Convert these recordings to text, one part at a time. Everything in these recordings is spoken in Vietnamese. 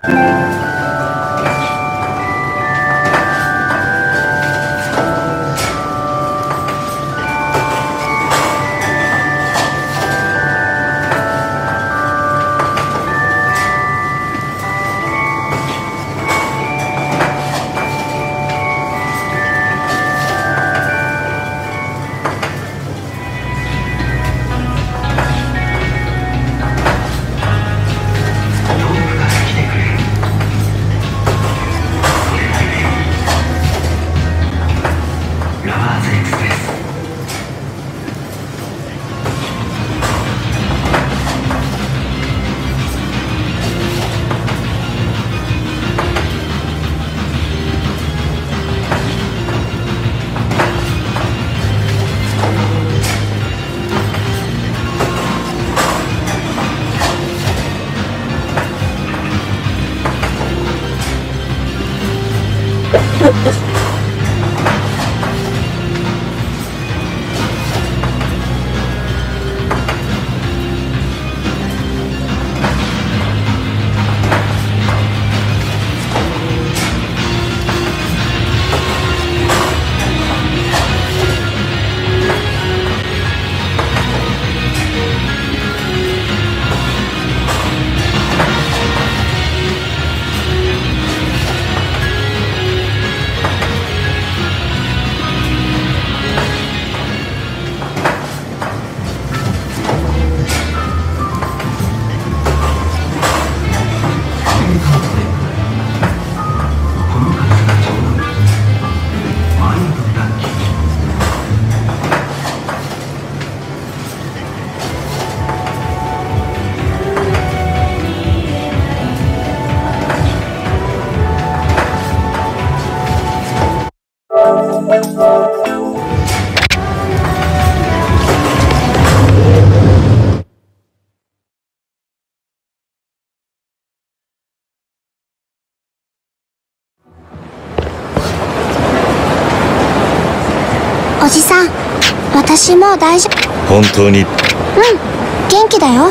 おじさん、私もう大丈夫。 本当に？うん、 元気だよ。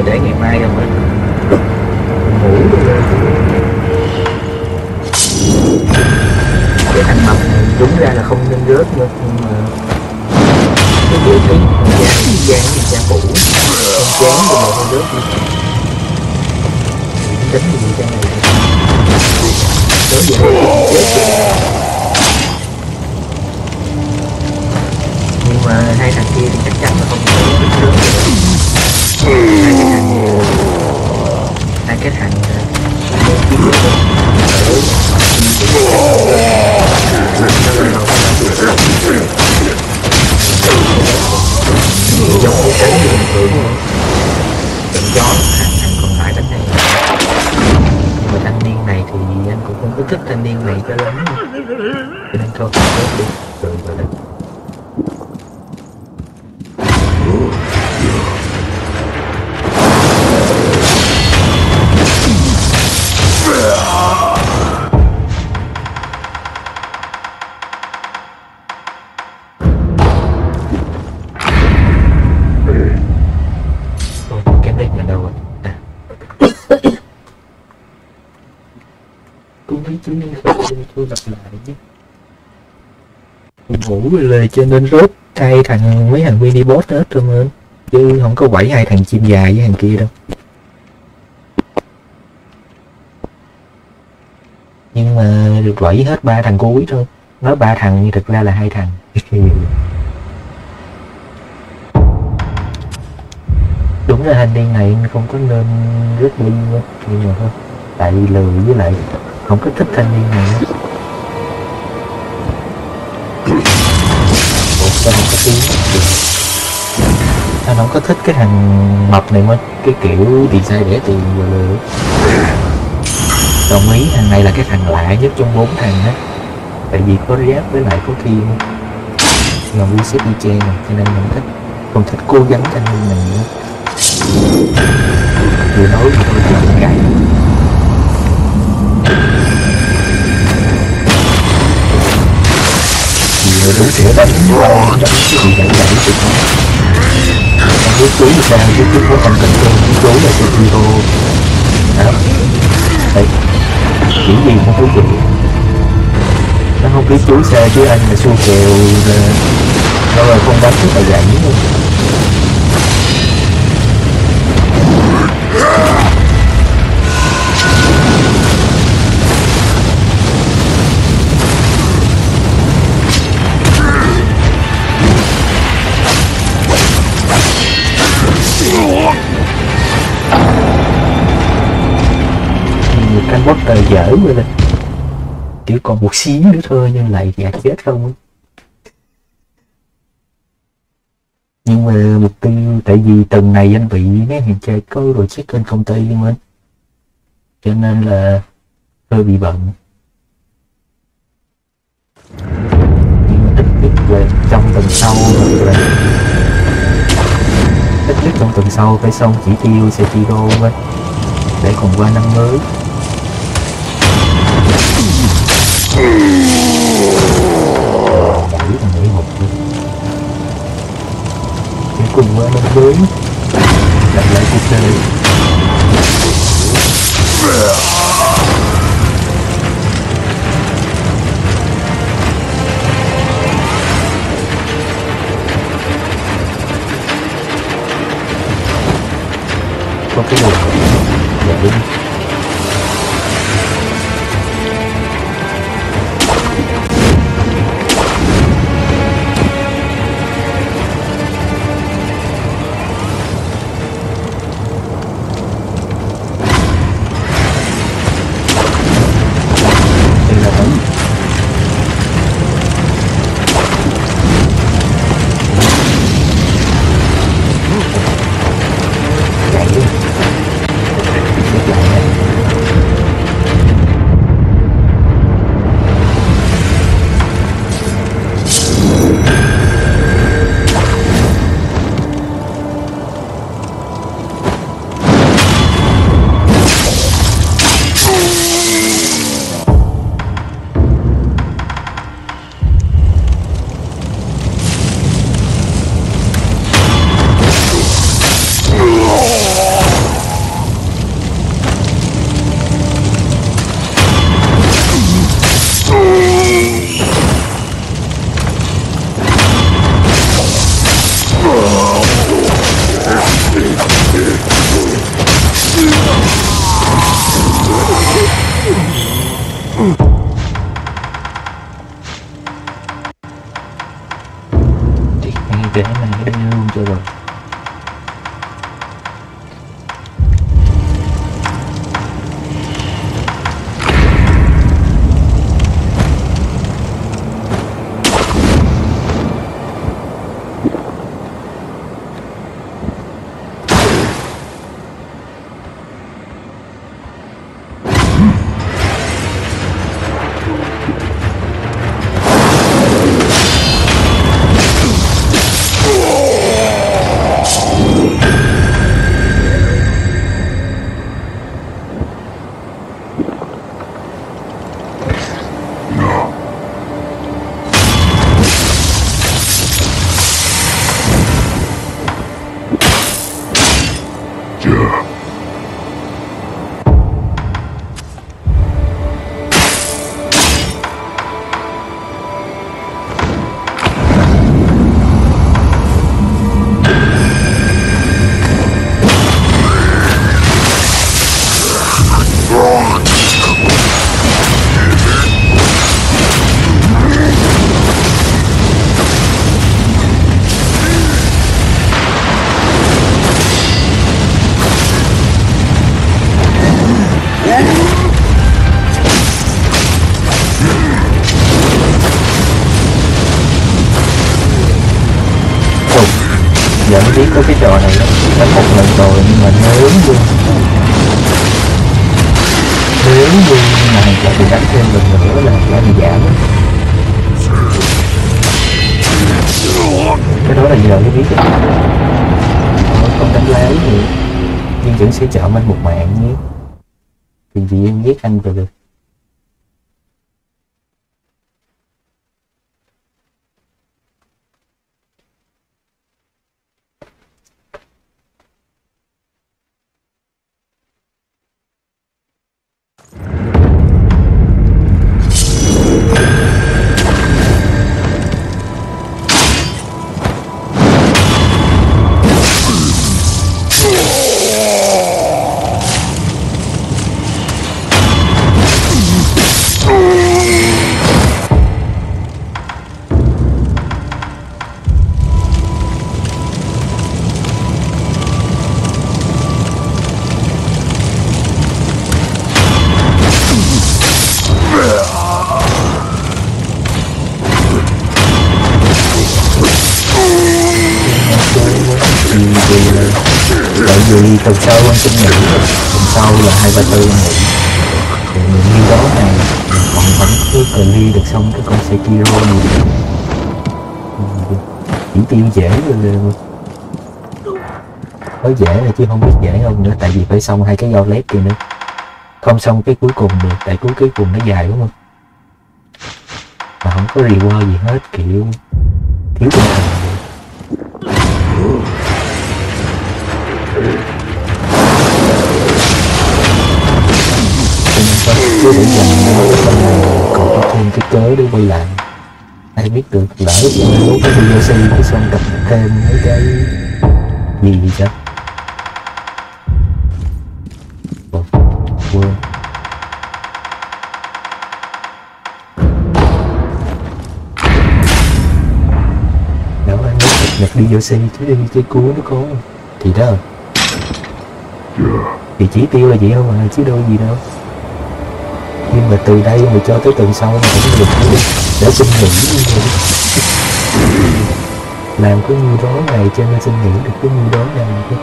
để ngày mai rồi mới ngủ rồi. Cái thằng mập này đúng ra là không nên rớt nữa, nhưng mà cái vũ khí dán phủ không chán rồi mà không rớt đi. Tính gì cho này tới giờ chết rồi. Nhưng mà hai thằng kia thì chắc chắn là không thể rớt được. Hai cái thằng giống như cánh bình thường trận gió thằng còn lại đánh này. Nhưng mà thanh niên này thì anh cũng không có thích thanh niên này cho lắm, cho nên thôi không được rồi rồi đó. Cái nick ở đâu rồi? Cũng biết chứ, tôi lặp lại chứ. Ngủ rồi cho nên rốt hai thằng mấy thằng mini boss hết rồi mà, chứ không có quẩy hai thằng chim dài với thằng kia đâu. Nhưng mà được quẩy hết ba thằng cuối thôi. Nói ba thằng nhưng thực ra là hai thằng. Đúng là thanh niên này không có nên rớt đi nữa. Nhưng mà thôi, tại lười với lại không có thích thanh niên này nữa. Cho một cái tiếng anh không có thích cái thằng mập này, mới cái kiểu design để tiền vừa lừa. Đồng ý thằng này là cái thằng lạ nhất trong 4 thằng á, tại vì có giáp với lại có thiên mà vui xếp đi che này, cho nên mình không thích cố gắng thanh niên này nữa. Vừa nói thì tôi chọn cái vừa đúng sẽ đánh cái gì vậy được. Không biết chú là sao, chứ chú có thành công hơn, chú là chú Hiro đó. Đây chỉ gì không thú vị, nó không biết chú sao chứ anh là xui kèo nó là không đánh rất là gãy luôn. Canh bót tờ dở rồi nè, chỉ còn một xíu nữa thôi nhưng lại gạt chết không. Nhưng mà mục tiêu, tại vì tuần này anh bị mấy hàng chơi có rồi check kênh công ty mình, cho nên là hơi bị bận. Nhưng mà ít nhất là trong tuần sau hoặc là ít nhất trong tuần sau phải xong chỉ tiêu Sekiro với, để còn qua năm mới. Đẩy thằng ấy một luôn để cùng qua năm mới lặp lại cuộc đời. Có cái đường để Ngay để này đây luôn cho rồi. Giờ mới biết có cái trò này đó, đã một lần rồi nhưng mà nếu như này lại bị đánh thêm lần nữa là lại bị giảm. Cái đó là giờ mới biết đó. Không đánh lái thì nhưng vẫn sẽ chọn anh một mạng nhé, vì em giết anh rồi được. Tại vì tuần sau anh xin nghỉ, tuần sau là 2-3-4 nghỉ, thì mình như đó này còn vẫn cứ clear được xong cái con Sekiro này, chỉ tiêu dễ rồi, nói dễ là chứ không biết dễ không nữa, tại vì phải xong 2 cái gauntlet kia nữa, không xong cái cuối cùng được, tại cuối cùng nó dài đúng không, mà không có reward gì hết, kiểu thiếu tinh thần. Cứ để dành nó trong này còn có thêm cái cớ để quay lại, ai biết được lỡ lúc cái DLC cái xong gặp thêm mấy cái gì sao quên. Đó anh nói nhập DLC chứ đi cái cuối nó có thì đó, thì chỉ tiêu là vậy không mà chứ đâu gì đâu. Nhưng mà từ đây mà cho tới tuần sau mà cũng được để xin nghỉ làm có nhiêu đó ngày cho nên xin nghỉ được có nhiêu đó ngày thôi.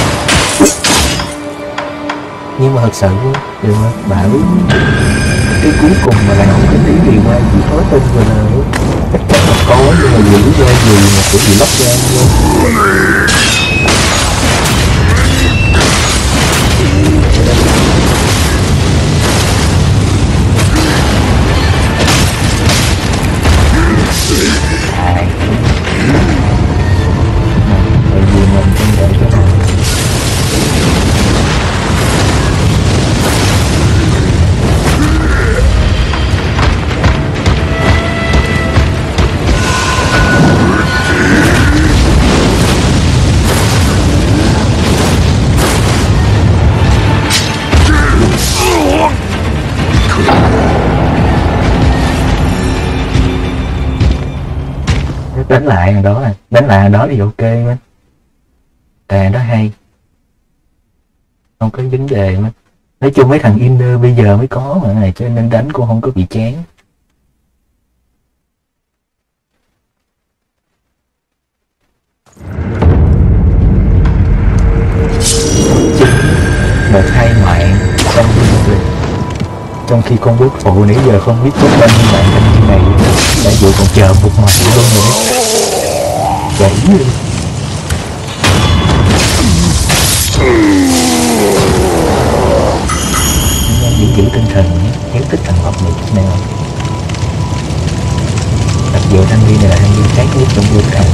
Nhưng mà thật sự điều mà bảo cái cuối cùng mà lại không có tí gì qua chỉ có tin rồi là chắc chắn là có, nhưng mà vì lý do gì mà cũng bị lóc ra luôn. đánh lại thằng đó, đánh lại thằng đó thì ok mà. Thằng đó hay, không có vấn đề mà. Nói chung mấy thằng inner bây giờ mới có mà này, cho nên đánh cũng không có bị chán. Một hai mạng xong rồi, trong khi con bước phụ nãy giờ không biết có bao nhiêu mạng thanh niên này đã vừa còn chờ một mạng luôn rồi chảy luôn. Giữ tinh thần nhé, nếu thích thằng học này chút nào. Đặc dù thanh niên này là thanh niên khác nhất trong vô cầu.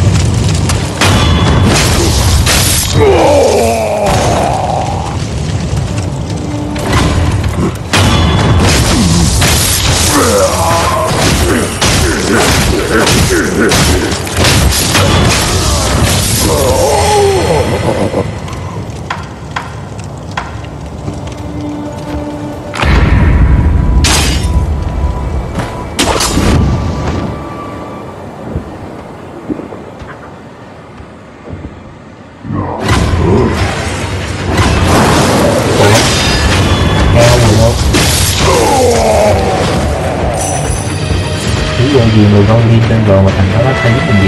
Gì người con liên tên rồi mà thằng đó nó thấy mình gì.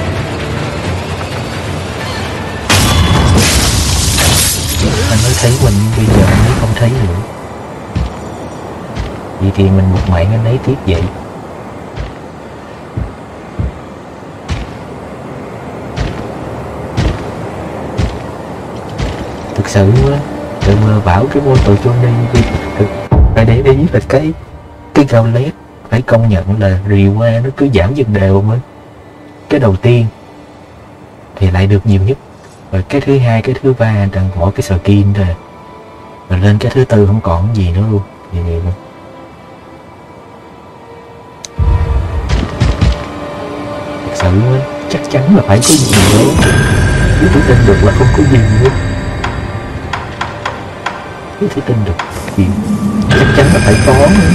Anh mới thấy mình, bây giờ anh ấy không thấy nữa. Vậy thì mình một mạng anh ấy tiếp vậy. Thực sự á, tự mơ bảo cái môn tụi Johnny đi phải để ý là cái gauntlet phải công nhận là reward nó cứ giảm dần đều mới. Cái đầu tiên thì lại được nhiều nhất, rồi cái thứ hai, cái thứ ba đang bỏ cái skin rồi, rồi lên cái thứ tư không còn gì nữa luôn. Vậy luôn. Thật sự chắc chắn là phải có gì nữa, chứ tôi tin được là không có gì nữa. Chứ tôi tin được thì chắc chắn là phải có nữa.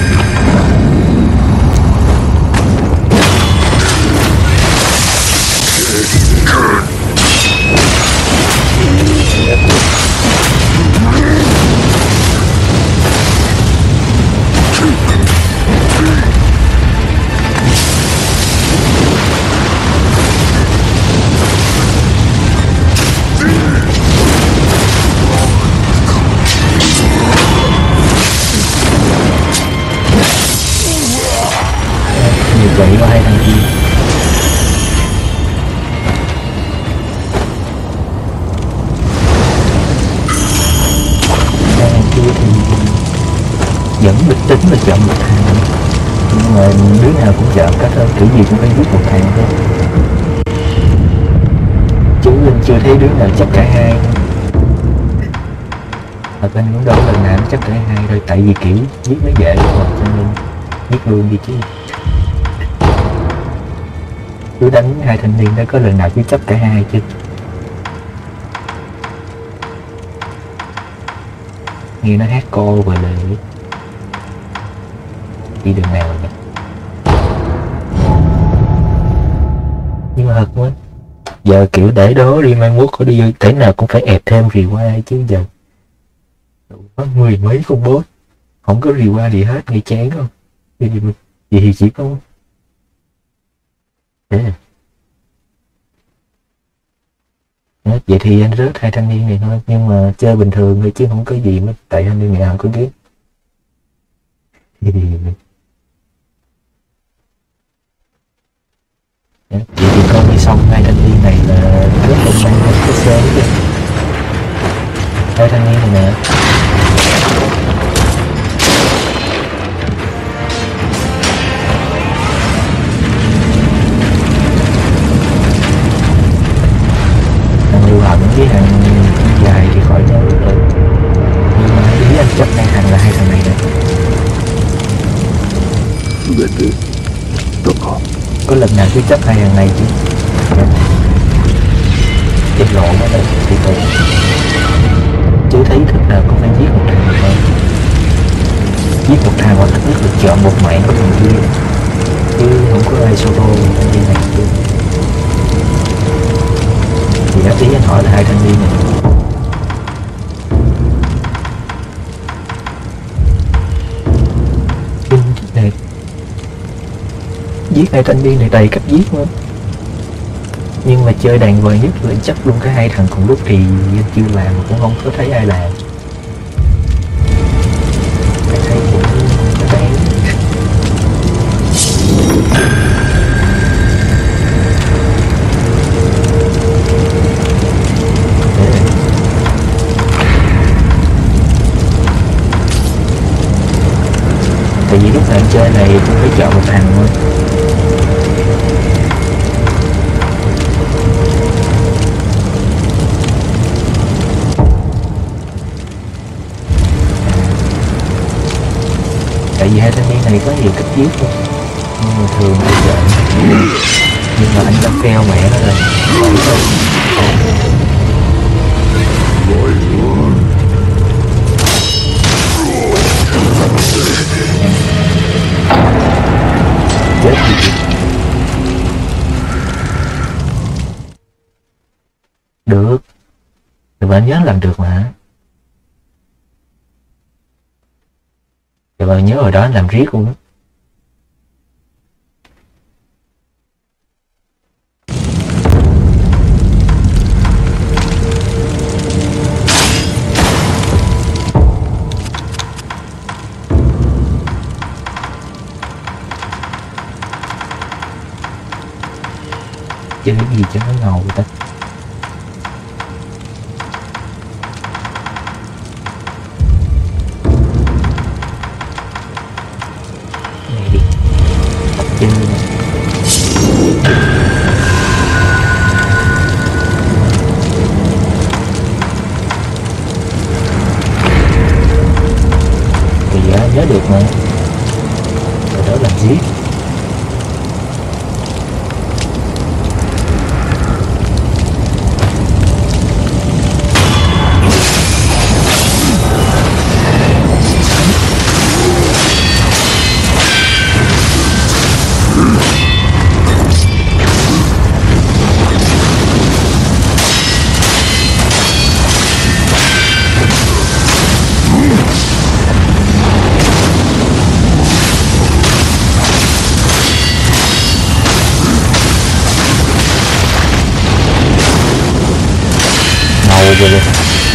Vậy có hai thằng kia. Hai thằng kia thì vẫn bình tĩnh là chọn một thằng, nhưng mà đứa nào cũng chọn cách hơn, kiểu gì cũng phải giết một thằng thôi. Chứ mình chưa thấy đứa nào chấp cả hai. Thật anh cũng đâu lần nào nó chấp cả hai thôi, tại vì kiểu giết nó dễ rồi cho nên giết luôn đi chứ. Cứ đánh hai thanh niên đó có lần nào cứ chấp cả hai chứ. Nghe nó hát cô và lời đi đường nào vậy. Nhưng mà thật quá, giờ kiểu để đó đi mai mốt có đi thế nào cũng phải ẹp thêm reward chứ giờ có mười mấy con boss không có reward gì hết, nghe chán không? Vì thì chỉ có thế. Vậy thì anh rớt hai thanh niên này thôi, nhưng mà chơi bình thường thôi chứ không có gì mà tại thanh niên này không có ghét. Vậy thì coi như xong hai thanh niên này là rất là may mắn cái sớm chứ. Hai thanh niên này nè. Lưu hận với thằng dài thì khỏi nhớ rồi, nhưng mà ý anh chấp hai thằng là hai thằng này nè. Có lần nào cứ chấp hai thằng này chứ trên lộ ở đây thì tôi chứ thấy thức nào cũng phải giết một thằng thôi, giết một thằng hoặc thích nhất là chọn một mạng của thằng kia chứ không có ai solo như này chứ. nhớ tí anh hỏi là hai thanh niên này giết hai thanh niên này đầy cách giết nữa, nhưng mà chơi đàn vời nhất là chắc luôn cái hai thằng cùng lúc thì anh chưa làm, cũng không có thấy ai làm. Cái thấy cũng đáng. Tại vì lúc nào anh chơi này cũng phải chọn một thằng thôi. Tại vì hai thanh niên này có nhiều cách giết thôi, nhưng mà thường thì chọn, nhưng mà anh đâm keo mẹ nó rồi chết gì. Được, thì bạn nhớ làm được mà. Thì bạn nhớ hồi đó anh làm riết luôn á. Chơi cái gì cho nó ngầu ta. Này đi tập chơi này. Thì nhớ được mà, rồi đó làm giết. Rồi đây.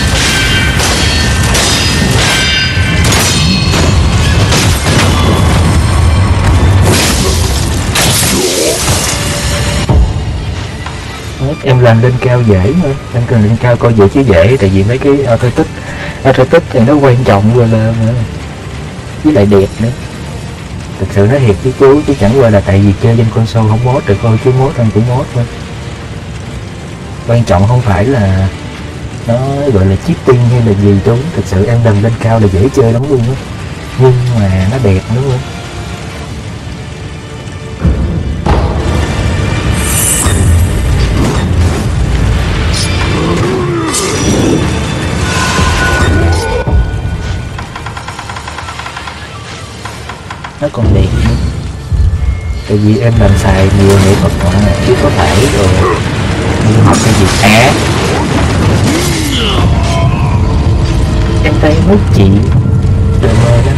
Em làm lên cao dễ thôi, em cần lên cao coi dễ chứ dễ, tại vì mấy cái arthritic thì nó quan trọng rồi là với lại đẹp nữa. Thực sự nói thiệt với chú, chứ chẳng qua là tại vì chơi trên console không mod được thôi, chứ mod anh cũng mod thôi. Quan trọng không phải là nó gọi là cheating hay là gì chú, thực sự em đầm lên cao là dễ chơi lắm luôn á, nhưng mà nó đẹp nữa luôn. Nó còn đẹp nữa, tại vì em làm xài nhiều nghệ thuật mà, chứ có phải rồi đi học cái gì em thấy mất chị đời mơ đó.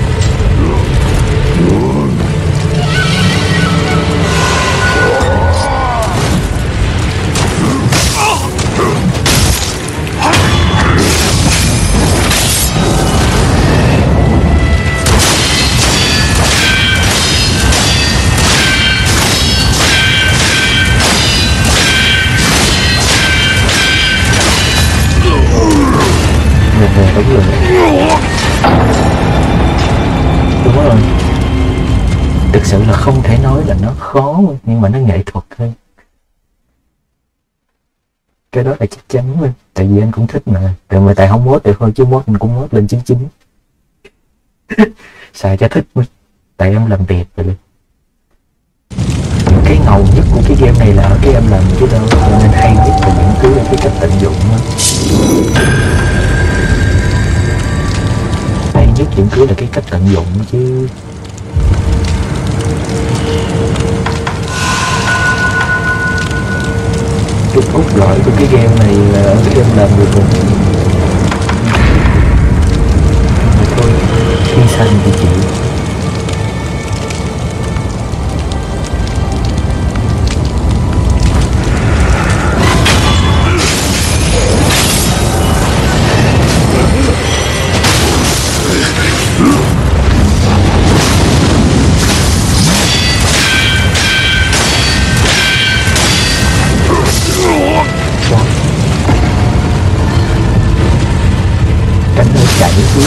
Đúng rồi, đúng rồi, thực sự là không thể nói là nó khó, nhưng mà nó nghệ thuật thôi, cái đó là chắc chắn luôn. Tại vì anh cũng thích mà, tại không mod được thôi, chứ mod anh cũng mod lên 99 xài cho thích mới, tại em làm đẹp rồi. Những cái ngầu nhất của cái game này là ở cái em làm chứ đâu, cho nên hay nhất là những thứ là cái cách tận dụng đó. Hay nhất những thứ là cái cách tận dụng chứ. Cái cốt lõi của cái game này là ở cái game làm được rồi. Mà thôi, khi xanh thì chịu. Cánh nó chạy xuống.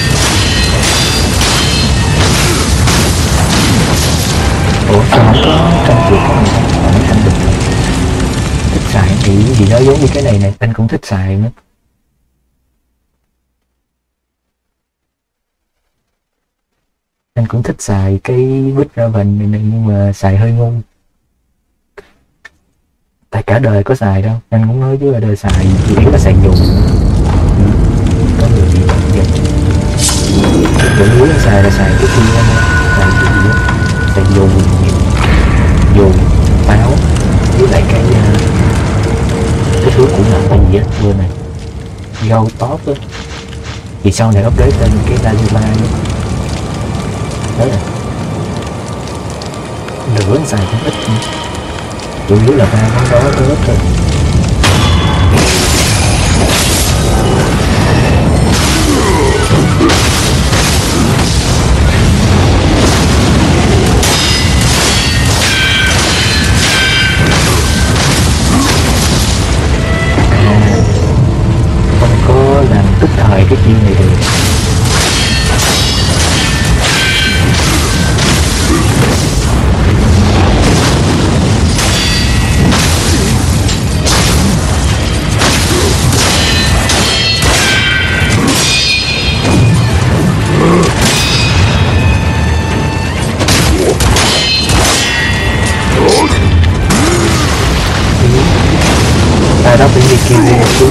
Ủa sao không có trong chuột có người ta nó thành được thích xài thì nó giống như cái này này, anh cũng thích xài nữa. Anh cũng thích xài cái bích ra vành này, nhưng mà xài hơi ngu. Tại cả đời có xài đâu, anh cũng nói chứ ở đời xài chỉ biết là xài dùng. Có người bị vậy. Chủ yếu là xài cái kia thôi, xài cái gì á, xài dù pháo với lại cái thứ cũng là cái gì á vừa này, gâu top á, thì sau này update lên cái Lazula á, đó là lửa xài cũng ít, chủ yếu là ba món đó tốt thôi. Không có làm tức thời cái chiêu này được. Đó phải đi kêu một chút.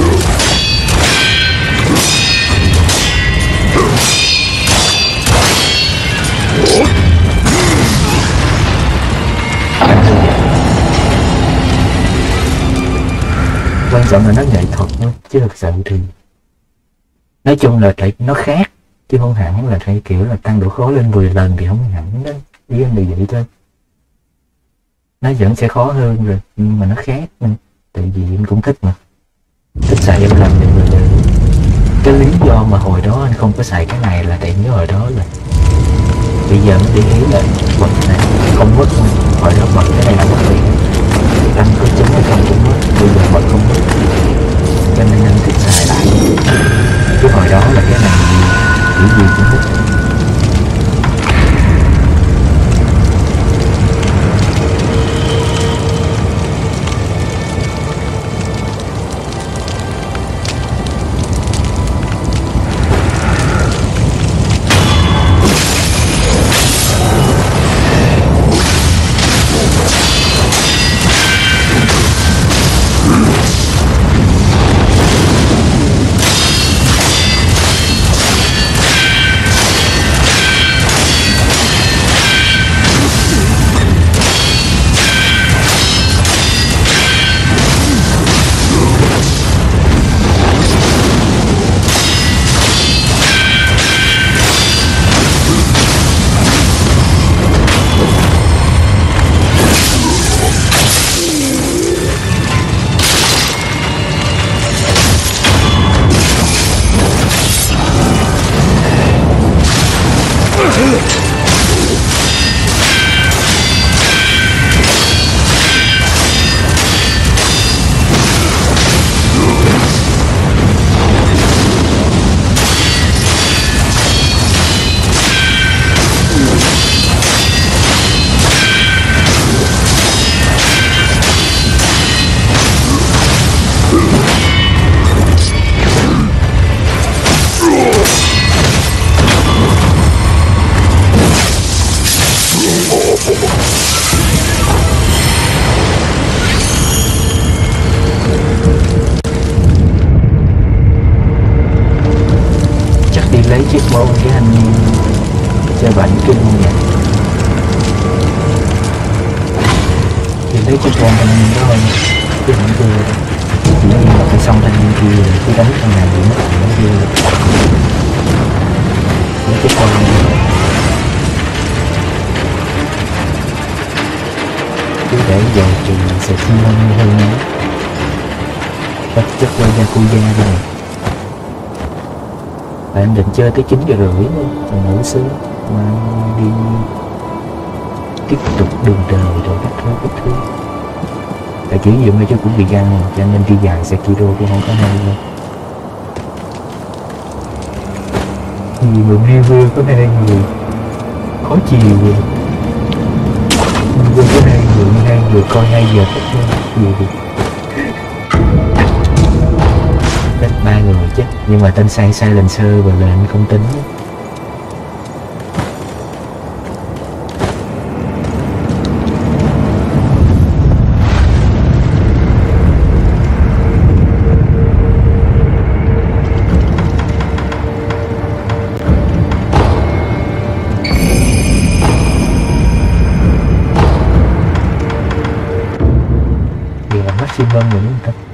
Quan trọng là nó nghệ thuật thôi, chứ thực sự thì nói chung là nó khác, chứ không hẳn là theo kiểu là tăng độ khó lên 10 lần thì không hẳn đó, ý anh là vậy thôi. Nó vẫn sẽ khó hơn rồi, nhưng mà nó khác nữa. Tại vì em cũng thích mà, thích xài em làm được rồi. Cái lý do mà hồi đó anh không có xài cái này là tại nhớ hồi đó là bây giờ mới để ý là bật này không mất, hồi đó bật cái này là mất tiền, anh có chứng hay không cũng mất, bây giờ bật không mất, cho nên anh thích xài lại. Chứ hồi đó là cái này kiểu gì cũng mất. lấy chiếc bông cái anh chơi bệnh kinh nhỉ, thì lấy chiếc bông anh đó thôi. cái những kia chỉ nhiên là phải xong thanh niên kia cái đánh thằng nào bị mất thì nó kia mấy cái con cứ để giờ thì sẽ không hơn nữa chắc chắc quay ra cô gia rồi bạn anh định chơi tới 9 giờ rưỡi còn ngủ sớm mà đi tiếp tục đường đời rồi các thứ tại kiểu gì mấy chú cũng bị gan cho nên đi dài Sekiro cũng không có hay đâu vì người nghe vừa có hai người khó chiều vừa có hai người coi 2 giờ nhiều hết 3 người chứ nhưng mà tên sai lần sơ và lệnh không tính maximum rồi đúng không?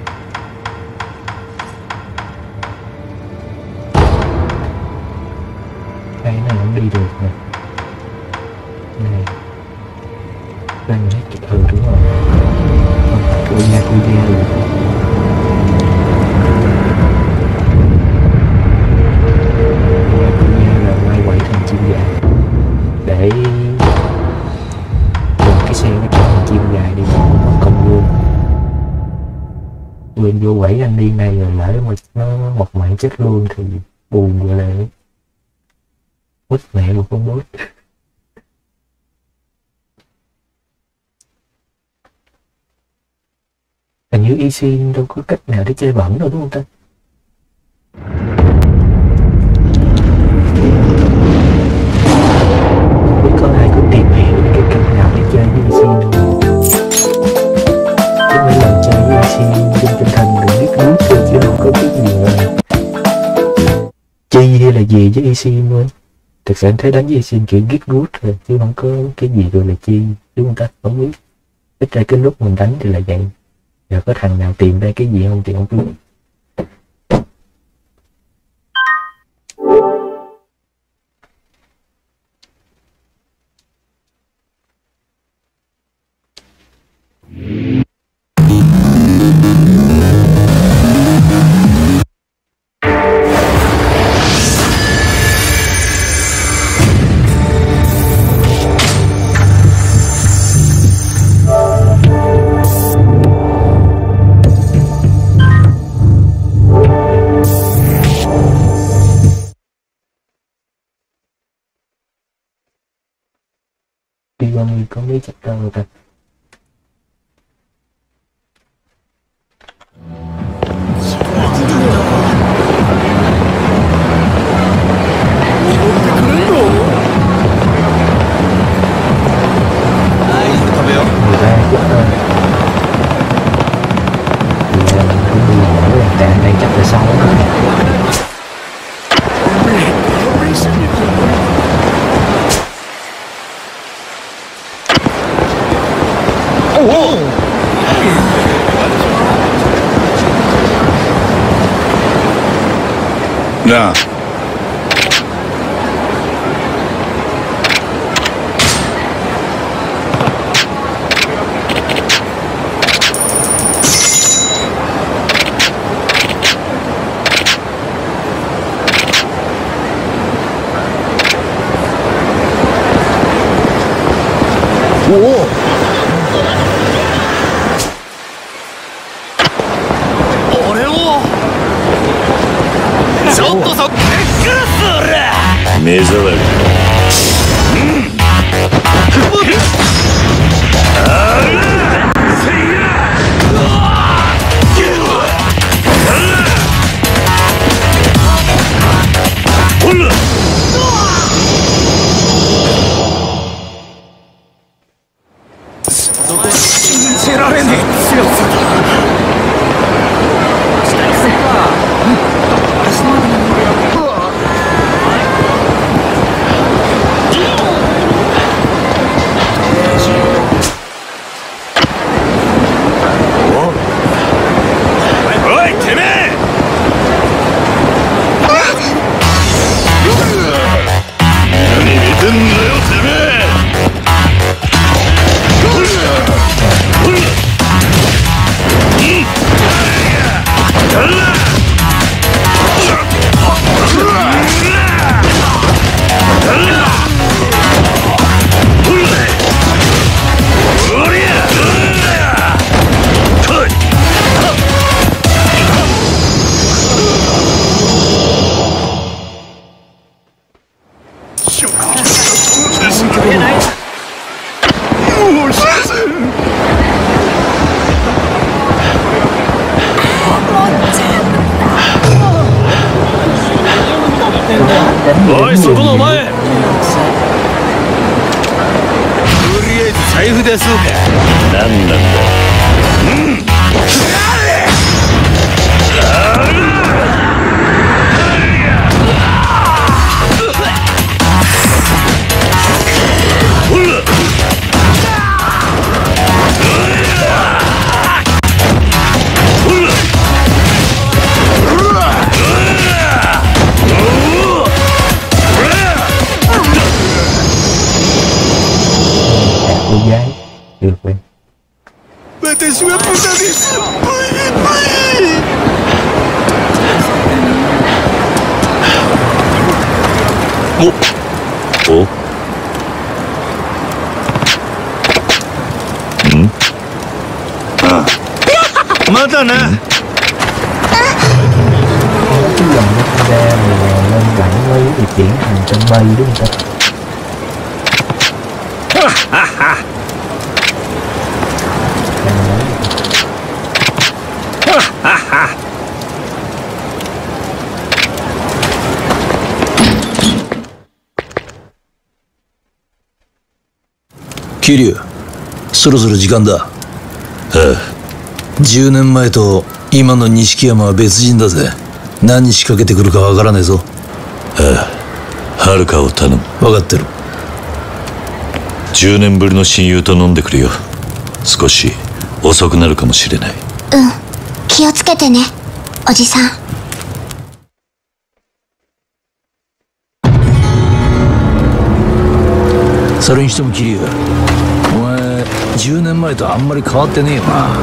Cái này không đi được nè này đang hết kịp đúng rồi tôi nha được tôi nha là quay quẩy thành chim dài để dùng cái xe nó cho thành chim dài đi nó công luôn quên vô quẩy anh đi này rồi lỡ mà nó một mạng chết luôn thì buồn rồi lại quýt mẹ một con bốt hình như EC đâu có cách nào để chơi bẩn đâu đúng không ta không biết có ai có tìm hiểu cái cách nào để chơi với EC đâu chứ mấy lần chơi với EC trên tinh thần đừng biết rút thôi chứ đâu có biết gì mà chi hay là gì với EC luôn thực sự anh thấy đánh với EC kiểu git root thôi chứ không có cái gì rồi là chi đúng không ta không biết ít ra cái lúc mình đánh thì là vậy giờ có thằng nào tìm ra cái gì không thì không biết đi qua mình có mấy chapter rồi ta Yeah. Whoa! ちょっとそっくら目障り信じられねえ強さだ財布でそうか。何なんだ。 Cô gái được quen. 私は豚です。おんまだな。 Cái dòng nó ra rồi lên bản lấy thì chuyển thành trong mây đúng không ta? 桐生、そろそろ時間だ。ああ、10年前と今の錦山は別人だぜ。何仕掛けてくるかわからねえぞ。 ああ、遥を頼む。 分かってる。 10年ぶりの親友と飲んでくるよ。少し遅くなるかもしれない。 気をつけてね、おじさん。 それにしても桐生、お前10年前とあんまり変わってねえよな。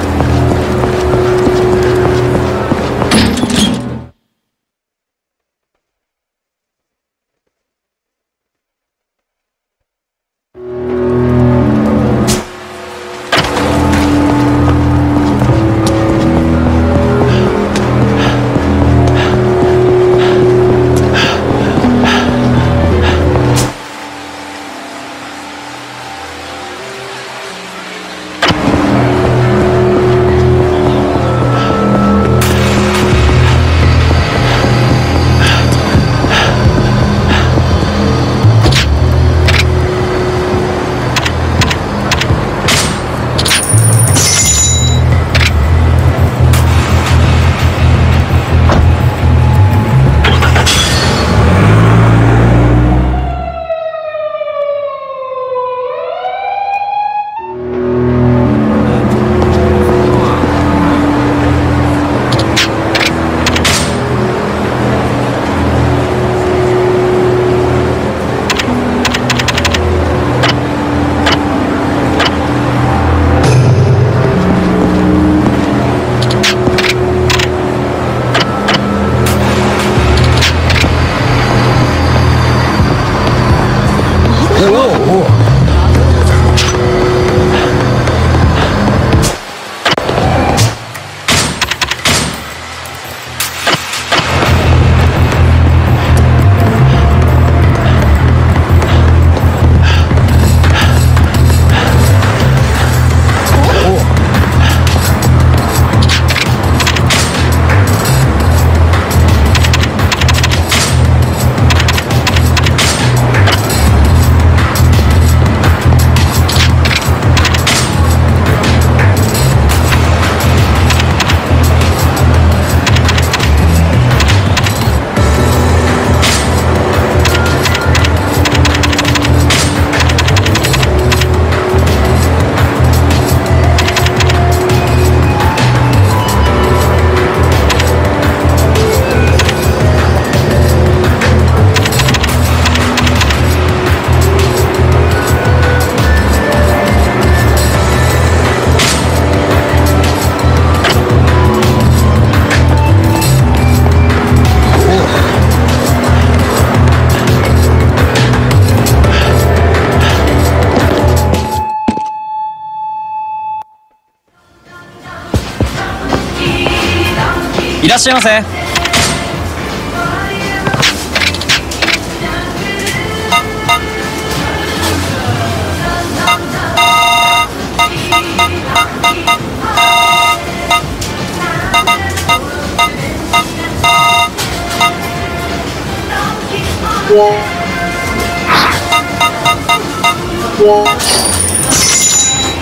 いらっしゃいませ。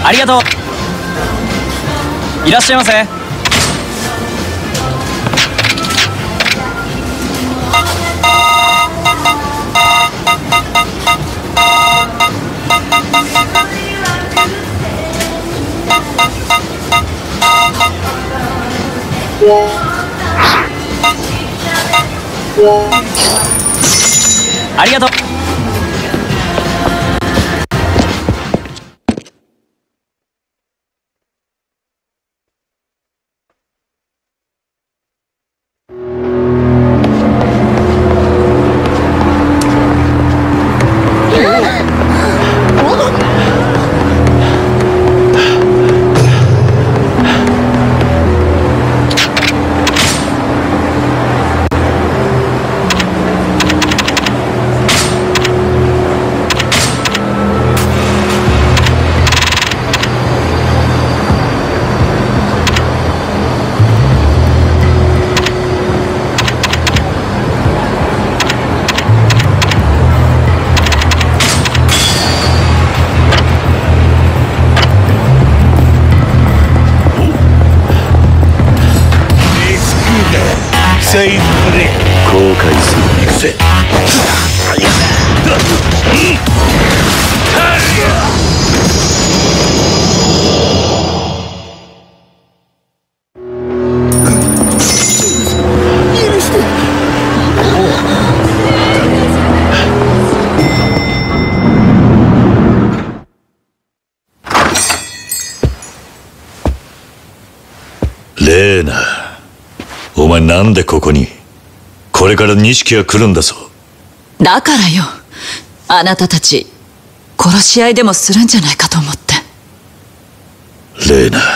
ありがとう。いらっしゃいませ。ありがとう。 セイブレ後悔するぜ。レーナ、お前なんでここに？これから錦が来るんだぞ。 だからよ、あなたたち殺し合いでもするんじゃないかと思って。 レーナ、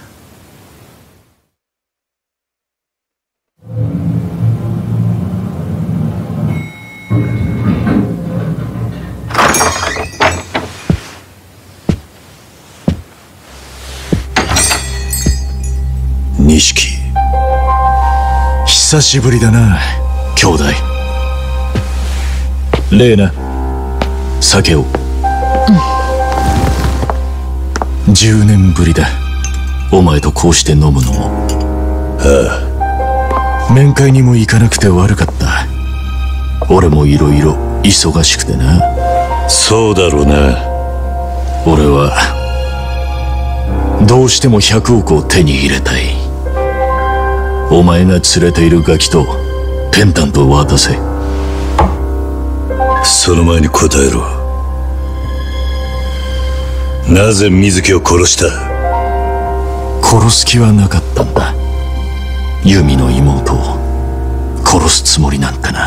錦、 久しぶりだな兄弟。レーナ、酒を。10年ぶりだ、お前とこうして飲むのも。ああ、面会にも行かなくて悪かった。俺もいろいろ忙しくてな。 そうだろうな。 俺はどうしても100億を手に入れたい。お前が連れているガキとペンダントを渡せ。 その前に答えろ。なぜ水木を殺した？ 殺す気はなかったんだ。ユミの妹を殺すつもりなんてな。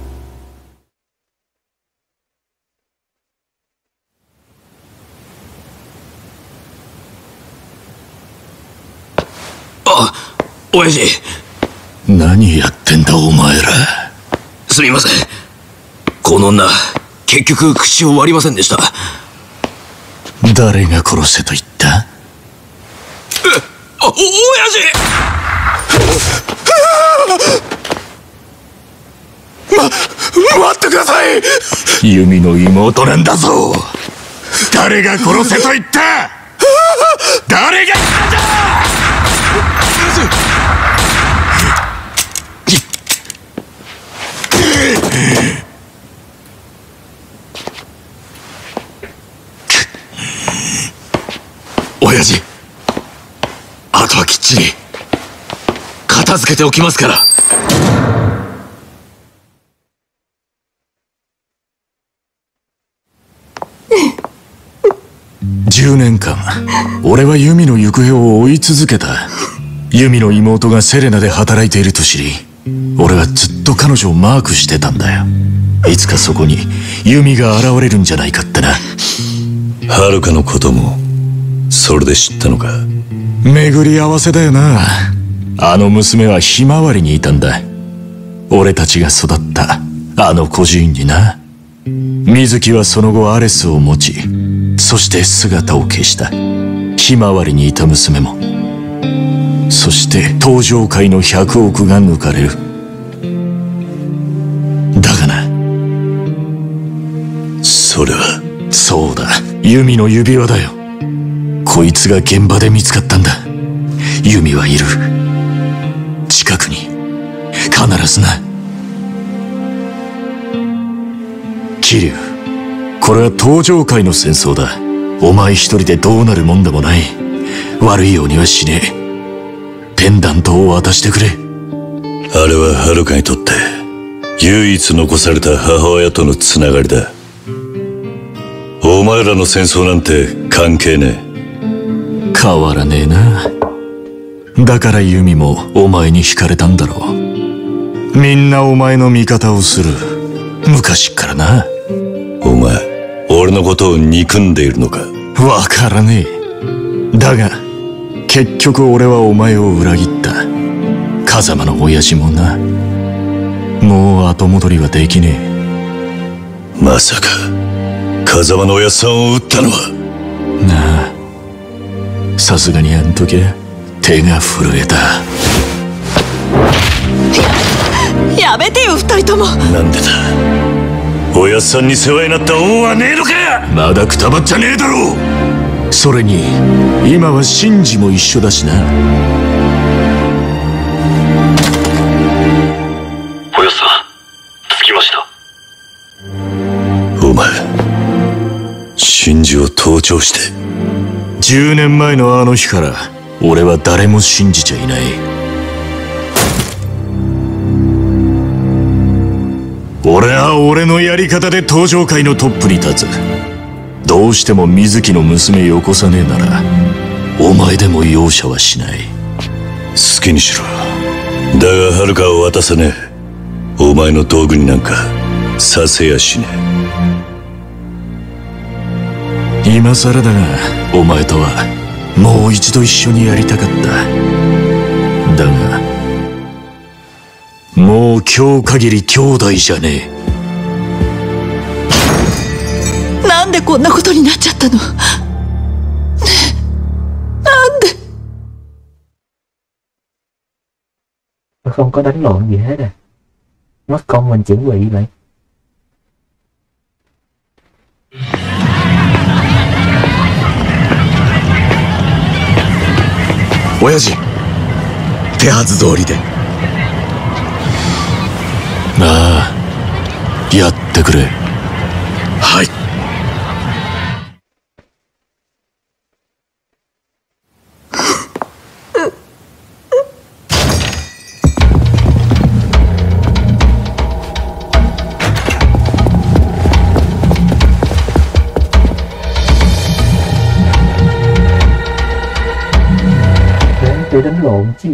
あ、親父。 何やってんだお前ら。 すみません。この女、結局口を割りませんでした。 誰が殺せと言った？ 親父！待ってください！ ユミの妹なんだぞ。誰が殺せと言った？誰が言ったんだ！ 親父、あとはきっちり片付けておきますから。 10年間俺はユミの行方を追い続けた。ユミの妹がセレナで働いていると知り、俺はずっと彼女をマークしてたんだよ。いつかそこにユミが現れるんじゃないかってな。 はるかのこともそれで知ったのか？ 巡り合わせだよな。あの娘はひまわりにいたんだ。俺たちが育ったあの孤児院にな。水木はその後アレスを持ち、そして姿を消した。ひまわりにいた娘も。そして登場界の100億が抜かれる。だがな、 それは。 そうだ、ユミの指輪だよ。 こいつが現場で見つかったんだ。ユミはいる。近くに必ずな。桐生、これは登場界の戦争だ。お前一人でどうなるもんでもない。悪いようにはしねえ。ペンダントを渡してくれ。 あれはハルカにとって唯一残された母親とのつながりだ。お前らの戦争なんて関係ねえ。 変わらねえな。だからユミもお前に惹かれたんだろう。みんなお前の味方をする。昔っからな。 お前、俺のことを憎んでいるのか？ わからねえ。だが結局俺はお前を裏切った。風間の親父もな。もう後戻りはできねえ。まさか風間の親さんを撃ったのは？ なあ、さすがにあん時は手が震えた。 やめてよ二人とも。 なんでだ。親さんに世話になった恩はねえのか。 まだくたばっちゃねえだろう。それに今はシンジも一緒だしな。 おやさん、着きました。 お前、シンジを盗聴して。 10年前のあの日から俺は誰も信じちゃいない。俺は俺のやり方で登場界のトップに立つ。どうしても水木の娘よこさねえならお前でも容赦はしない。 好きにしろ。だがハルカを渡さねえ。お前の道具になんかさせやしねえ。今更だがお前とはもう一度一緒にやりたかった。だがもう今日限り兄弟じゃねえ。 なんでこんなことになっちゃったの？ねえ、なんで？ Nó không có đánh lộn gì hết à. Mất công mình chuẩn bị vậy. 親父、手はず通りで。 ああ、やってくれ。 はい。 Để đánh lộn chứ.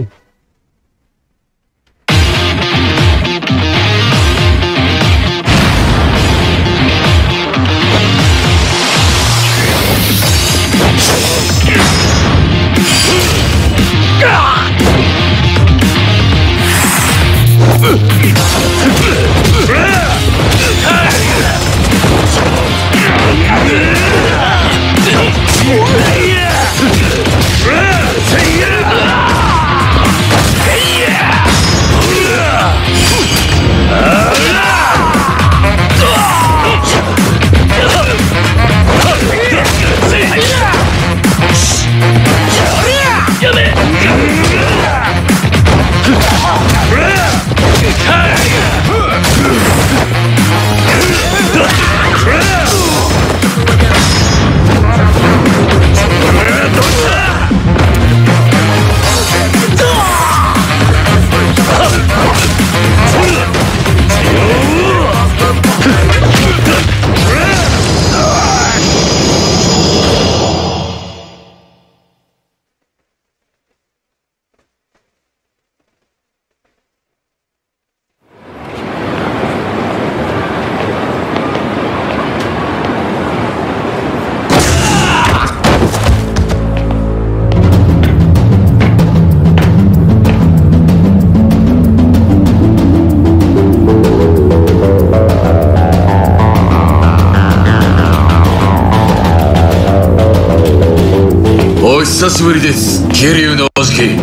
お久しぶりです、桐生のおじき。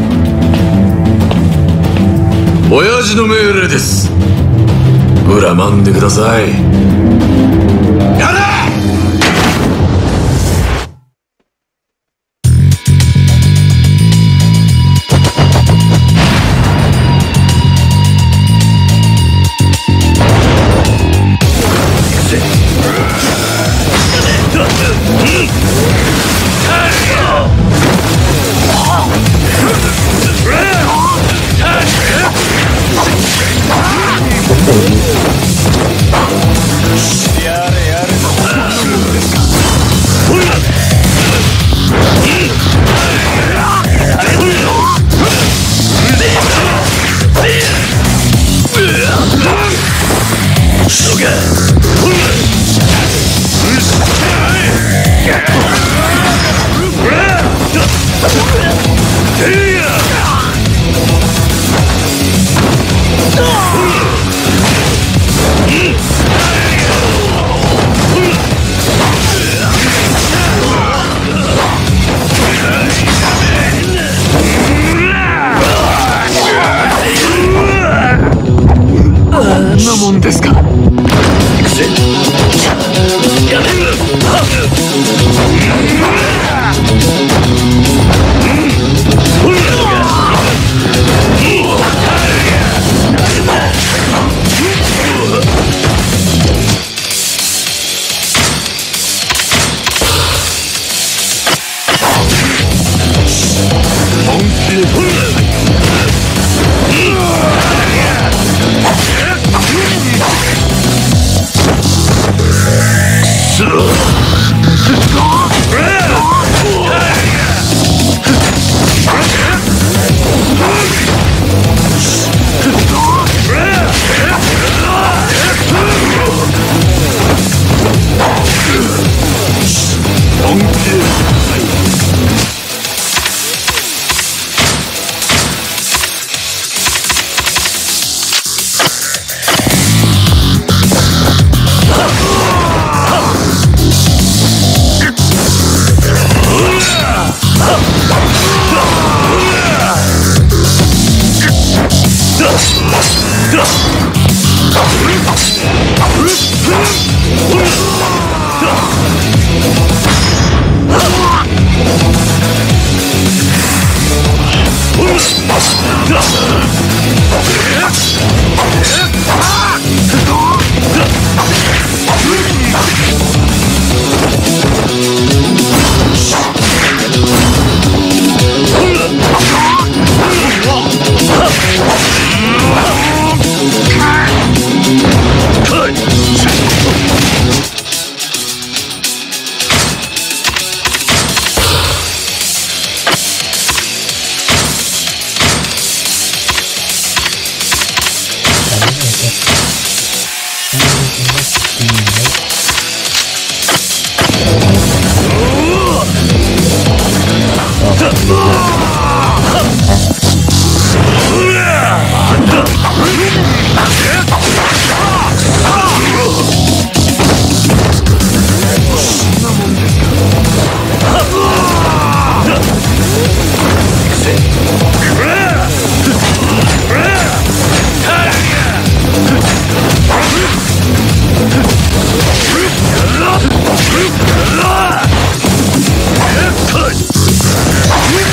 親父の命令です。恨んでください。やれ！ なもんですか。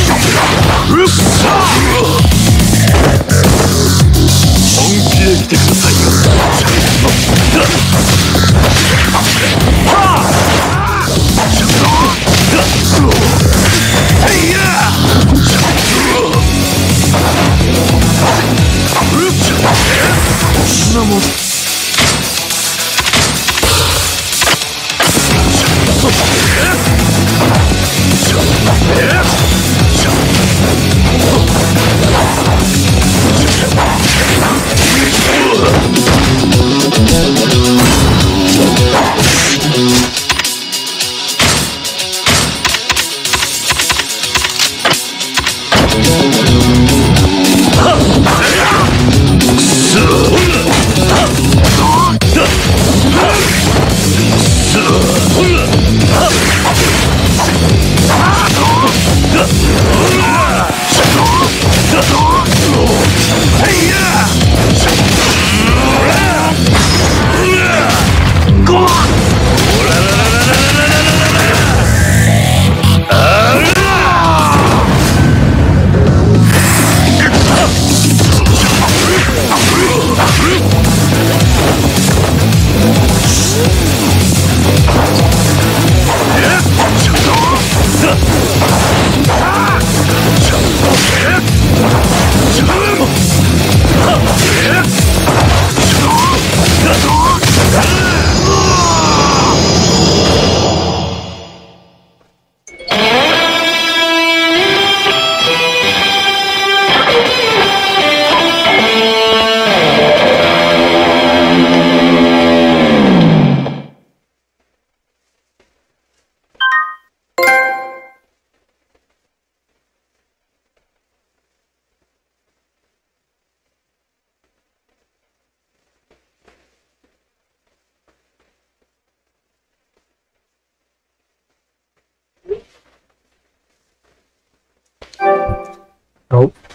本気で来てくだ Đúng.